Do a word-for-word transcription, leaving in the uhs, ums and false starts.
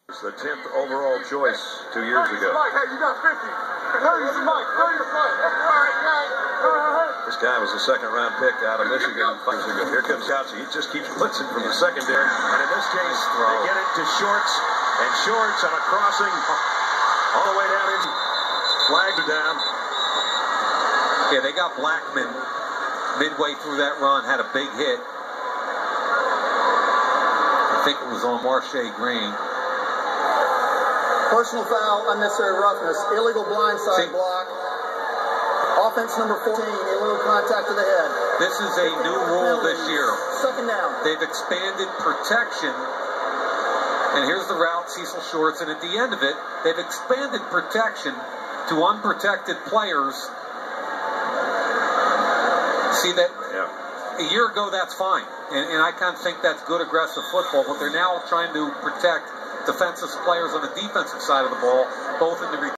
The tenth overall choice two years ago. Hey, you got fifty. This guy was a second-round pick out of Michigan five years ago. Here comes Couchy. He just keeps blitzing from the secondary. And in this case, they get it to Shorts. And Shorts on a crossing all the way down into flags are down. Yeah, they got Blackman midway through that run, had a big hit. I think it was on Marche Green. Personal foul, unnecessary roughness, illegal blindside block. Offense number fourteen, illegal contact to the head. This is a new rule this year. Second down. They've expanded protection. And here's the route, Cecil Shorts. And at the end of it, they've expanded protection to unprotected players. See that? Yeah. A year ago, that's fine. And, and I kind of think that's good aggressive football. But they're now trying to protect defensive players on the defensive side of the ball, both in the